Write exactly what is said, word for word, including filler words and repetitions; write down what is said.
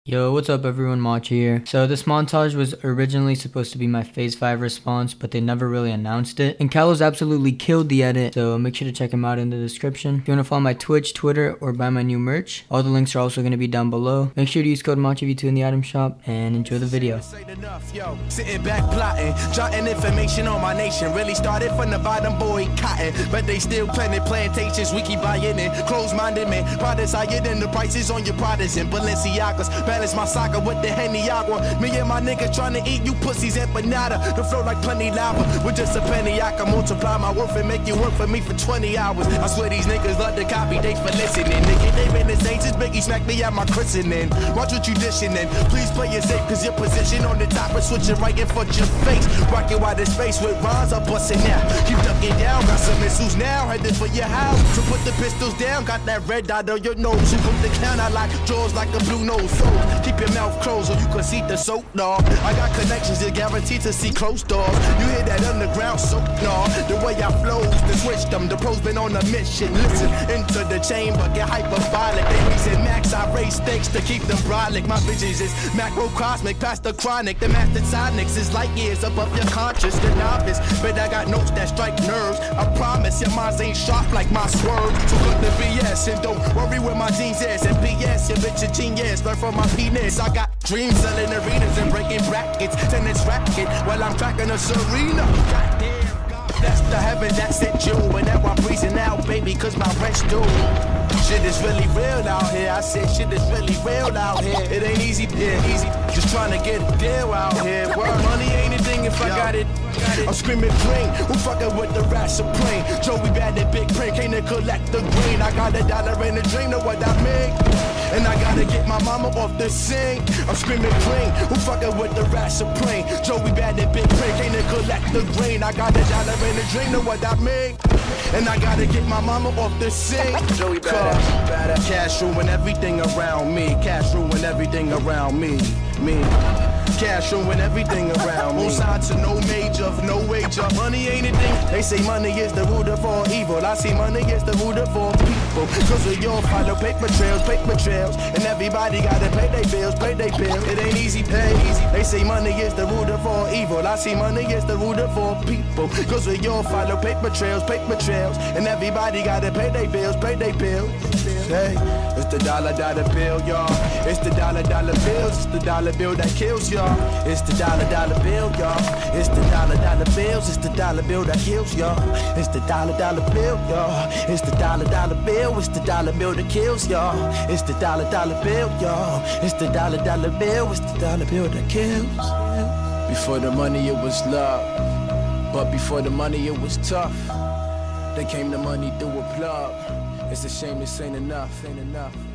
Yo, what's up everyone, Machi here. So this montage was originally supposed to be my phase five response, but they never really announced it. And Kalos absolutely killed the edit, so make sure to check him out in the description. If you want to follow my Twitch, Twitter, or buy my new merch, all the links are also going to be down below. Make sure to use code Machi V two in the item shop, and enjoy the video. Sitting back plotting, jotting information on my nation. Really started from the bottom, boy, cotton. But they still planting plantations, we keep buying in. Close-minded man, products higher than the prices on your products and Balenciagas. Balance my soccer with the Henny Agua. Me and my niggas trying to eat you pussies empanada. The flow like plenty lava. With just a penny, I can multiply my worth and make you work for me for twenty hours. I swear these niggas love to copy, thanks for listening. Nigga, they been the same since Biggie smacked me at my christening. Watch what you dishing in. Please play it safe, cause your position on the top is switching right in front your face. Rocking wide in space with rhymes, I'm busting now. Keep ducking down, got some missiles now, headed for your house. So put the pistols down, got that red dot on your nose. You put the count, I like jaws like a blue nose. So keep your mouth closed so you can see the soap, dog. I got connections that guaranteed to see close doors. You hear that underground soap, dog. The way I flows, the switch them. The pros been on a mission. Listen, into the chamber, get hyperbolic. Babies and max, I raise stakes to keep them brolic. My visions is macrocosmic, past the chronic. The master sonics is light years above your conscious, the novice. But I got notes that strike nerves. I promise your minds ain't sharp like my swerve. So cut the B S and don't worry where my jeans is. And P S, your bitch a genius. Learn from my penis. I got dreams selling arenas and breaking brackets. Tennis racket while I'm tracking a Serena. Goddamn, God, that's the heaven that sent you. And now I'm breezing out, baby, cause my rent's due. Shit is really real out here. I said shit is really real out here. It ain't easy, yeah, easy. Just trying to get a deal out here. Word, money ain't a thing if I got it. I'm screaming green, who fucking with the rat supreme? Joey bad at big print, came to collect the green. I got a dollar and a dream, know what I mean? And I gotta get my mama off the scene. I'm screaming green, who fucking with the rat supreme? Joey bad at big print, came to collect the green. I got a dollar and a dream, know what I mean? And I gotta get my mama off the scene. Joey bad, bad, cash ruin everything around me. Cash ruin everything around me, me. Cash ruin everything around me. Both sides to no major, no wager. Money ain't a thing. They say money is the root of all evil. I see money is the root of all people. Cause we all follow paper trails, paper trails. And everybody gotta pay their bills, pay their bills. It ain't easy, pay easy. They say money is the root of all evil. I see money is the root of all people. Cause we all follow paper trails, paper trails. And everybody gotta pay their bills, pay their bills. Hey, it's the dollar dollar bill, y'all. It's the dollar dollar bills. It's the dollar bill that kills y'all. It's the dollar dollar bill, y'all. It's the dollar dollar bills. It's the dollar bill that kills y'all. It's the dollar dollar bill, y'all. It's the dollar dollar bill. It's the dollar bill that kills y'all. It's the dollar dollar bill, y'all. It's the dollar dollar bill. It's the dollar bill that kills. Before the money, it was love. But before the money, it was tough. Then came the money through a plug. It's a shame this ain't enough, ain't enough.